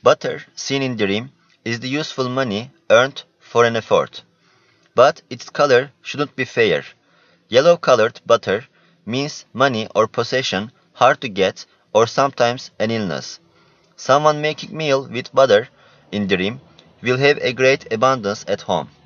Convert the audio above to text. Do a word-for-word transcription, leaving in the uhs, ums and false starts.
Butter, seen in dream, is the useful money earned for an effort. But its color shouldn't be fair. Yellow-colored butter means money or possession hard to get or sometimes an illness. Someone making meal with butter in dream will have a great abundance at home.